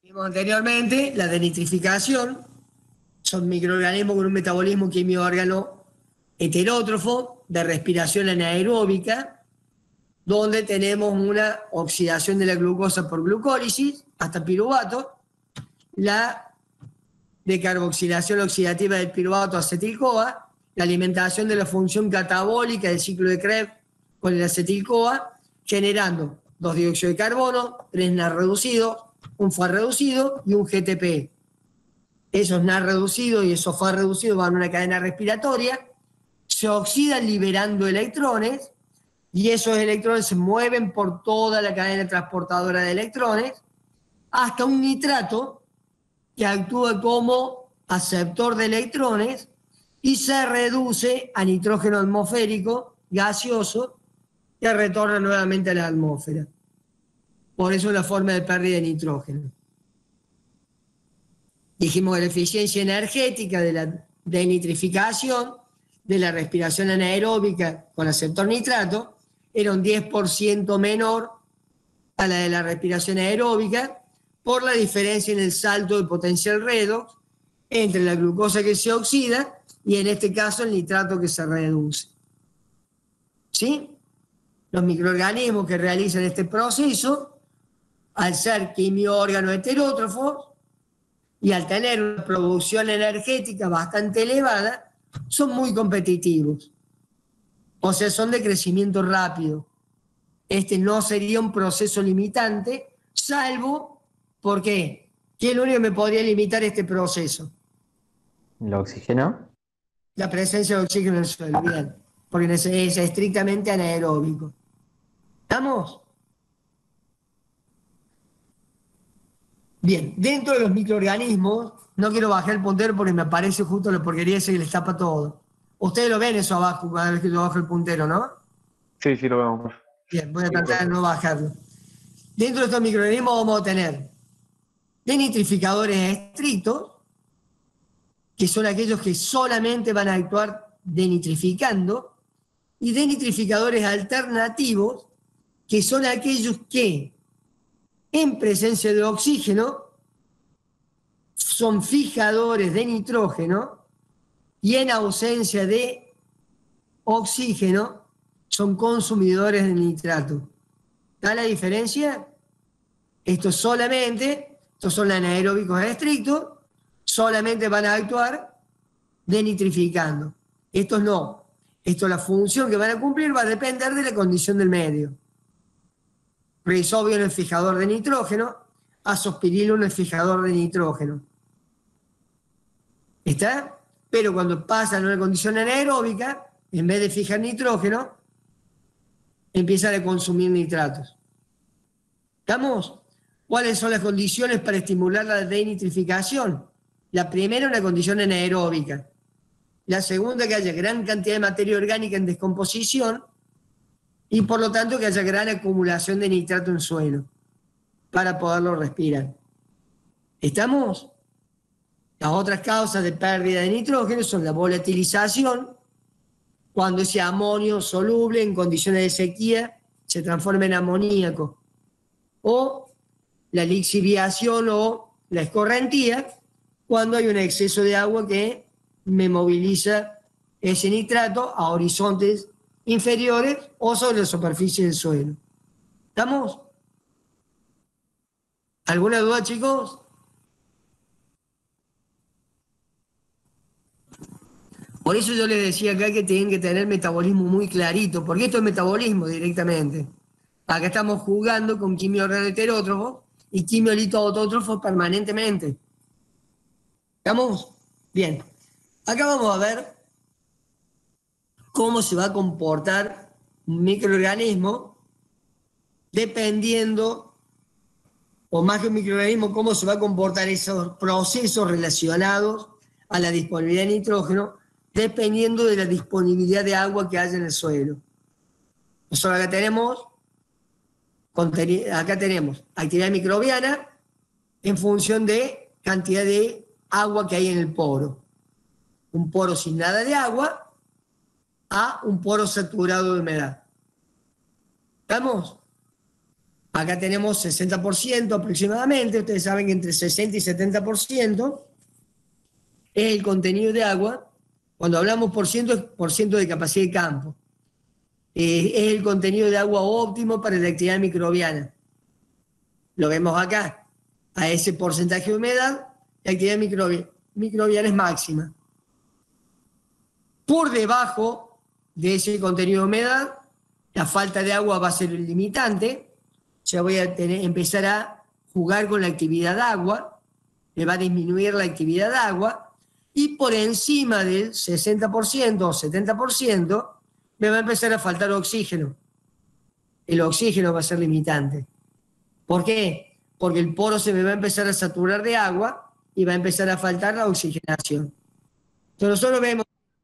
Vimos anteriormente la denitrificación, son microorganismos con un metabolismo quimio-órgano heterótrofo de respiración anaeróbica, donde tenemos una oxidación de la glucosa por glucólisis hasta piruvato, la decarboxilación oxidativa del piruvato a acetil-CoA, la alimentación de la función catabólica del ciclo de Krebs con el acetil-CoA, generando 2 dióxido de carbono, 3 NAR reducidos, un FAR reducido y un GTP. Esos NAR reducidos y esos FAR reducidos van a una cadena respiratoria, se oxidan liberando electrones y esos electrones se mueven por toda la cadena transportadora de electrones hasta un nitrato que actúa como aceptor de electrones y se reduce a nitrógeno atmosférico gaseoso que retorna nuevamente a la atmósfera. Por eso la forma de pérdida de nitrógeno. Dijimos que la eficiencia energética de la denitrificación, de la respiración anaeróbica con aceptor nitrato, era un 10% menor a la de la respiración aeróbica por la diferencia en el salto de potencial redox entre la glucosa que se oxida y en este caso el nitrato que se reduce. ¿Sí? Los microorganismos que realizan este proceso, al ser quimio-órgano heterótrofos y al tener una producción energética bastante elevada, son muy competitivos. O sea, son de crecimiento rápido. Este no sería un proceso limitante, salvo, ¿por qué? ¿Qué es lo único que me podría limitar este proceso? ¿El oxígeno? La presencia de oxígeno en el suelo, bien, porque es estrictamente anaeróbico. ¿Estamos? Bien, dentro de los microorganismos, no quiero bajar el puntero porque me aparece justo la porquería esa que les tapa todo. Ustedes lo ven eso abajo cada vez que yo bajo el puntero, ¿no? Sí, sí, lo vemos. Bien, voy a tratar de no bajarlo. Dentro de estos microorganismos vamos a tener denitrificadores estrictos, que son aquellos que solamente van a actuar denitrificando, y denitrificadores alternativos, que son aquellos que en presencia de oxígeno son fijadores de nitrógeno y en ausencia de oxígeno son consumidores de nitrato. ¿Da la diferencia? Estos son anaeróbicos estrictos, solamente van a actuar denitrificando. Estos no. Esto, la función que van a cumplir va a depender de la condición del medio. Rizobium es fijador de nitrógeno, azospirillum es fijador de nitrógeno. ¿Está? Pero cuando pasan a una condición anaeróbica, en vez de fijar nitrógeno, empiezan a consumir nitratos. ¿Estamos? ¿Cuáles son las condiciones para estimular la denitrificación? La primera, una condición anaeróbica. La segunda, que haya gran cantidad de materia orgánica en descomposición y por lo tanto que haya gran acumulación de nitrato en suelo para poderlo respirar. ¿Estamos? Las otras causas de pérdida de nitrógeno son la volatilización, cuando ese amonio soluble en condiciones de sequía se transforma en amoníaco, o la lixiviación o la escorrentía, cuando hay un exceso de agua que me moviliza ese nitrato a horizontes inferiores o sobre la superficie del suelo. ¿Estamos? ¿Alguna duda, chicos? Por eso yo les decía acá que tienen que tener metabolismo muy clarito, porque esto es metabolismo directamente. Acá estamos jugando con quimio-órgano heterótrofo y quimio-lito-autótrofo permanentemente. ¿Estamos? Bien. Acá vamos a ver cómo se va a comportar un microorganismo dependiendo, o más que un microorganismo, cómo se va a comportar esos procesos relacionados a la disponibilidad de nitrógeno, dependiendo de la disponibilidad de agua que haya en el suelo. Nosotros acá tenemos actividad microbiana en función de cantidad de agua que hay en el poro. Un poro sin nada de agua a un poro saturado de humedad. ¿Estamos? Acá tenemos 60% aproximadamente, ustedes saben que entre 60 y 70% es el contenido de agua. Cuando hablamos por ciento, es por ciento de capacidad de campo. Es el contenido de agua óptimo para la actividad microbiana. Lo vemos acá. A ese porcentaje de humedad, la actividad microbiana es máxima. Por debajo de ese contenido de humedad, la falta de agua va a ser el limitante. Ya voy a empezar a jugar con la actividad de agua, me va a disminuir la actividad de agua, y por encima del 60% o 70% me va a empezar a faltar oxígeno. El oxígeno va a ser limitante. ¿Por qué? Porque el poro se me va a empezar a saturar de agua y va a empezar a faltar la oxigenación. Entonces nosotros vemos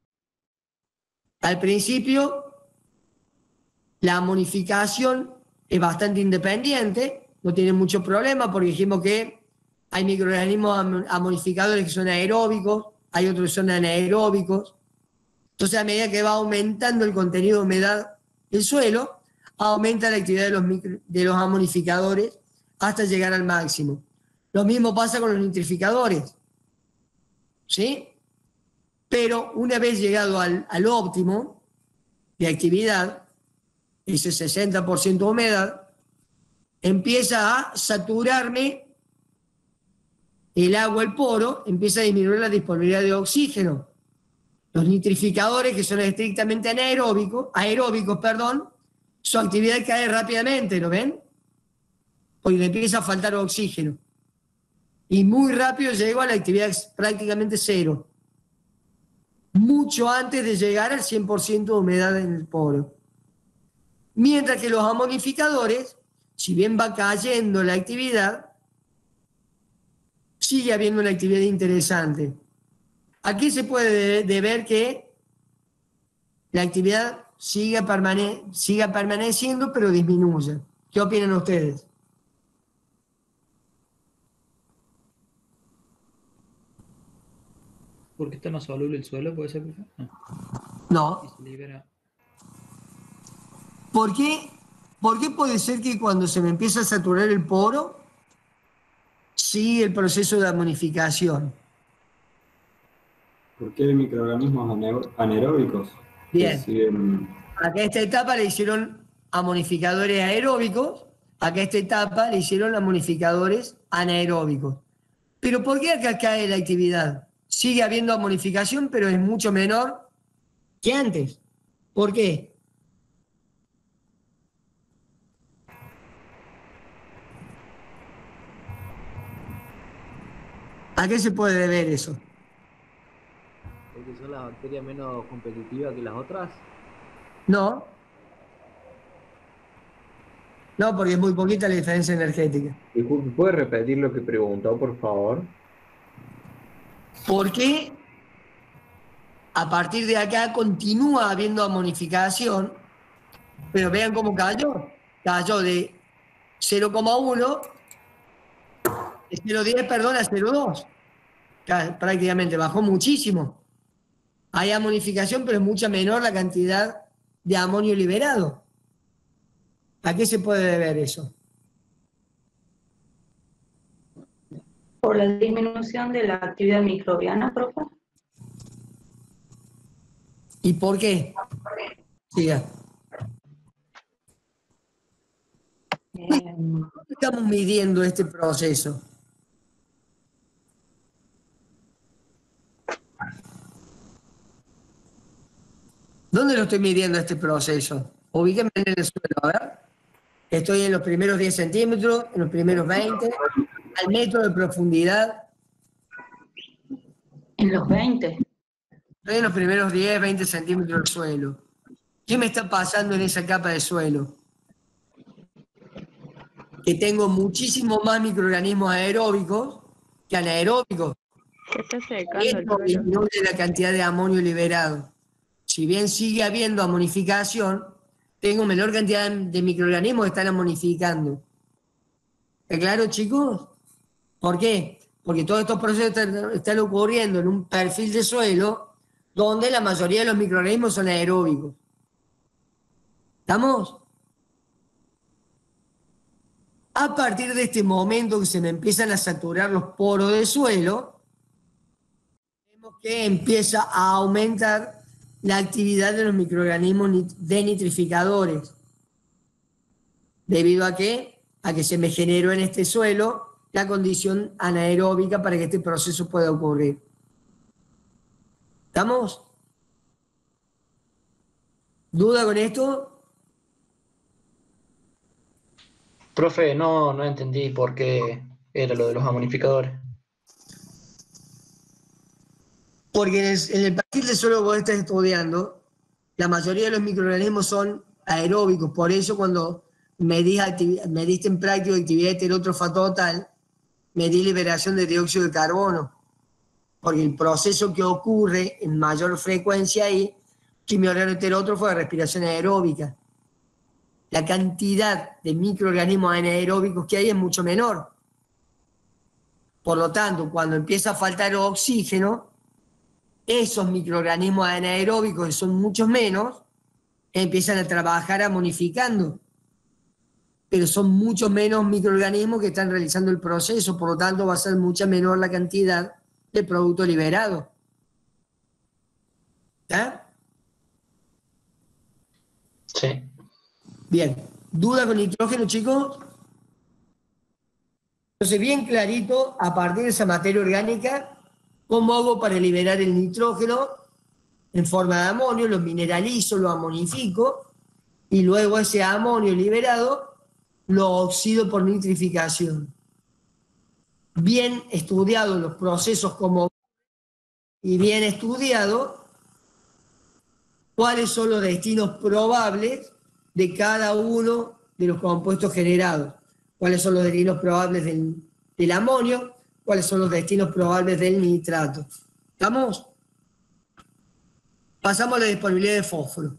al principio la amonificación es bastante independiente, no tiene mucho problema porque dijimos que hay microorganismos amonificadores que son aeróbicos, hay otros que son anaeróbicos. Entonces, a medida que va aumentando el contenido de humedad del suelo, aumenta la actividad de los amonificadores hasta llegar al máximo. Lo mismo pasa con los nitrificadores, ¿sí? Pero una vez llegado al óptimo de actividad, ese 60% de humedad, empieza a saturarme el agua, el poro, empieza a disminuir la disponibilidad de oxígeno. Los nitrificadores, que son estrictamente aeróbicos, su actividad cae rápidamente, ¿lo ven? Porque le empieza a faltar oxígeno. Y muy rápido llego a la actividad prácticamente cero. Mucho antes de llegar al 100% de humedad en el poro. Mientras que los amonificadores, si bien va cayendo la actividad, sigue habiendo una actividad interesante. Aquí se puede ver que la actividad siga permaneciendo, pero disminuye. ¿Qué opinan ustedes? ¿Por qué está más soluble el suelo? ¿Puede ser? No. No. Y se libera. ¿Por qué puede ser que cuando se me empieza a saturar el poro, sigue el proceso de amonificación? Porque hay microorganismos anaeróbicos que Bien. siguen. Acá a esta etapa le hicieron amonificadores aeróbicos, acá a esta etapa le hicieron amonificadores anaeróbicos. Pero ¿por qué acá cae la actividad? Sigue habiendo amonificación, pero es mucho menor que antes. ¿Por qué? ¿A qué se puede deber eso? ¿Porque son las bacterias menos competitivas que las otras? No. No, porque es muy poquita la diferencia energética. Disculpe, ¿puede repetir lo que preguntó, por favor? ¿Por qué a partir de acá continúa habiendo amonificación? Pero vean cómo cayó. Cayó de 0,1, de 0,10, perdón, a 0,2. Prácticamente bajó muchísimo. Hay amonificación, pero es mucha menor la cantidad de amonio liberado. ¿A qué se puede deber eso? Por la disminución de la actividad microbiana, profe. ¿Y por qué? Siga. ¿Cómo estamos midiendo este proceso? ¿Dónde lo estoy midiendo este proceso? Ubíquenme en el suelo, a ver. Estoy en los primeros 10 centímetros, en los primeros 20, al metro de profundidad. En los 20. Estoy en los primeros 10, 20 centímetros del suelo. ¿Qué me está pasando en esa capa de suelo? Que tengo muchísimo más microorganismos aeróbicos que anaeróbicos. Esto disminuye la cantidad de amonio liberado. Si bien sigue habiendo amonificación, tengo menor cantidad de microorganismos que están amonificando. ¿Está claro, chicos? ¿Por qué? Porque todos estos procesos están ocurriendo en un perfil de suelo donde la mayoría de los microorganismos son aeróbicos. ¿Estamos? A partir de este momento que se me empiezan a saturar los poros del suelo, vemos que empieza a aumentar la actividad de los microorganismos denitrificadores. ¿Debido a qué? A que se me generó en este suelo la condición anaeróbica para que este proceso pueda ocurrir. ¿Estamos? ¿Duda con esto? Profe, no entendí por qué era lo de los amonificadores. Porque en el perfil de suelo que vos estás estudiando, la mayoría de los microorganismos son aeróbicos. Por eso cuando mediste en práctica actividad heterótrofa total, medí liberación de dióxido de carbono. Porque el proceso que ocurre en mayor frecuencia ahí, quimioorgano heterótrofo de respiración aeróbica. La cantidad de microorganismos anaeróbicos que hay es mucho menor. Por lo tanto, cuando empieza a faltar oxígeno, esos microorganismos anaeróbicos, que son muchos menos, empiezan a trabajar amonificando. Pero son muchos menos microorganismos que están realizando el proceso, por lo tanto va a ser mucha menor la cantidad de producto liberado. ¿Está? Sí. Bien. ¿Duda con nitrógeno, chicos? Entonces, bien clarito, a partir de esa materia orgánica, ¿cómo hago para liberar el nitrógeno en forma de amonio? Lo mineralizo, lo amonifico, y luego ese amonio liberado lo oxido por nitrificación. Bien estudiados los procesos como y bien estudiado cuáles son los destinos probables de cada uno de los compuestos generados. Cuáles son los destinos probables del amonio, cuáles son los destinos probables del nitrato. ¿Estamos? Pasamos a la disponibilidad de fósforo.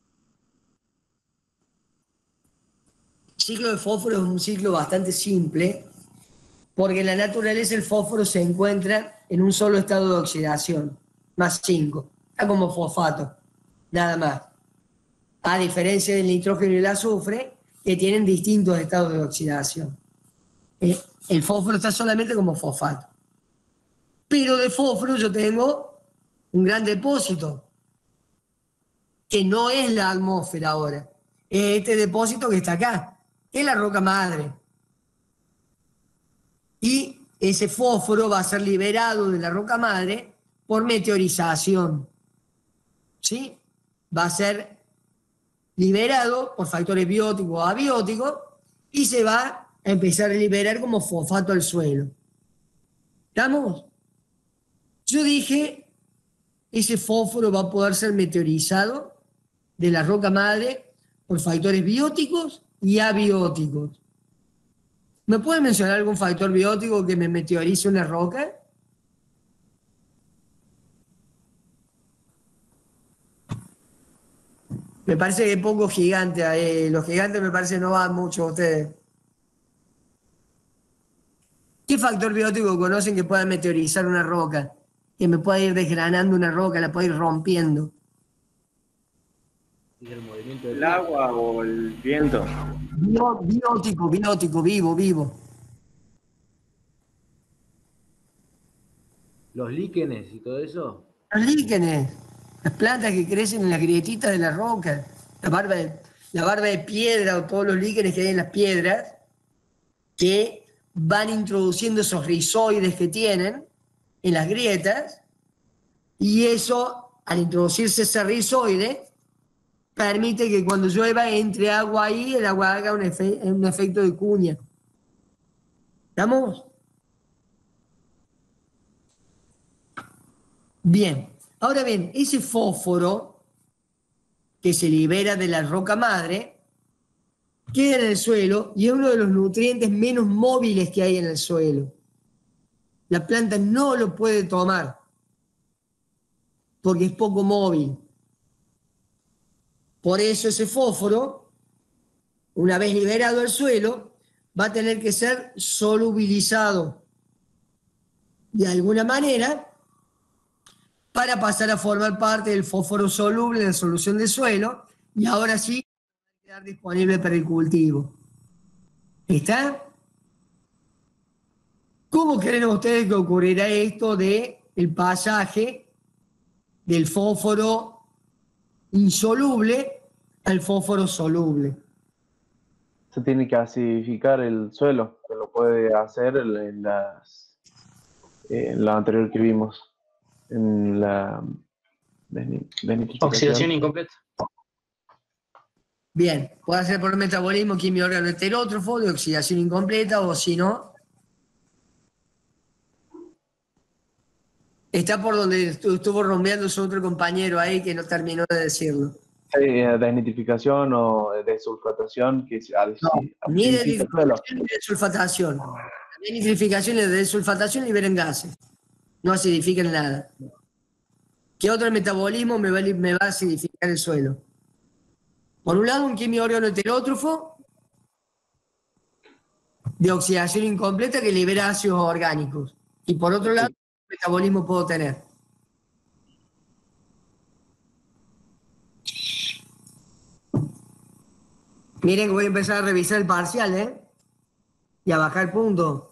El ciclo de fósforo es un ciclo bastante simple, porque en la naturaleza el fósforo se encuentra en un solo estado de oxidación, más 5. Está como fosfato, nada más. A diferencia del nitrógeno y el azufre, que tienen distintos estados de oxidación. El fósforo está solamente como fosfato. Pero de fósforo yo tengo un gran depósito, que no es la atmósfera ahora. Es este depósito que está acá, que es la roca madre. Y ese fósforo va a ser liberado de la roca madre por meteorización. ¿Sí? Va a ser liberado por factores bióticos o abióticos y se va a empezar a liberar como fosfato al suelo. ¿Estamos? Yo dije, ese fósforo va a poder ser meteorizado de la roca madre por factores bióticos y abióticos. ¿Me puede mencionar algún factor biótico que me meteorice una roca? Me parece que poco gigante. Los gigantes me parece no van mucho a ustedes. ¿Qué factor biótico conocen que pueda meteorizar una roca? Que me pueda ir desgranando una roca, la pueda ir rompiendo. El movimiento del ¿El agua o el viento? Biótico, vivo. Los líquenes y todo eso. Los líquenes, las plantas que crecen en las grietitas de la roca, la barba de piedra o todos los líquenes que hay en las piedras, que van introduciendo esos rizoides que tienen en las grietas, y eso, al introducirse ese rizoide, permite que cuando llueva entre agua ahí, el agua haga un efecto de cuña. ¿Estamos? Bien. Ahora bien, ese fósforo que se libera de la roca madre queda en el suelo y es uno de los nutrientes menos móviles que hay en el suelo. La planta no lo puede tomar porque es poco móvil. Por eso ese fósforo, una vez liberado al suelo, va a tener que ser solubilizado de alguna manera para pasar a formar parte del fósforo soluble en la solución de suelo y ahora sí va a quedar disponible para el cultivo. ¿Está? ¿Cómo creen ustedes que ocurrirá esto de el pasaje del fósforo insoluble al fósforo soluble? Se tiene que acidificar el suelo, que lo puede hacer en la anterior que vimos, en la desnitrificación. Oxidación incompleta. Bien, puede ser por metabolismo quimio órgano heterótrofo, de oxidación incompleta, o si no, está por donde estuvo rompeando su otro compañero ahí que no terminó de decirlo. Desnitrificación o desulfatación, que Ni de nitrificación ni de sulfatación. La nitrificación y la desulfatación liberan gases, no acidifican nada. ¿Qué otro metabolismo me va a acidificar el suelo? Por un lado, un quimio órgano heterótrofo de oxidación incompleta que libera ácidos orgánicos. Y por otro lado, ¿qué metabolismo puedo tener? Miren que voy a empezar a revisar el parcial, ¿eh? Y a bajar puntos.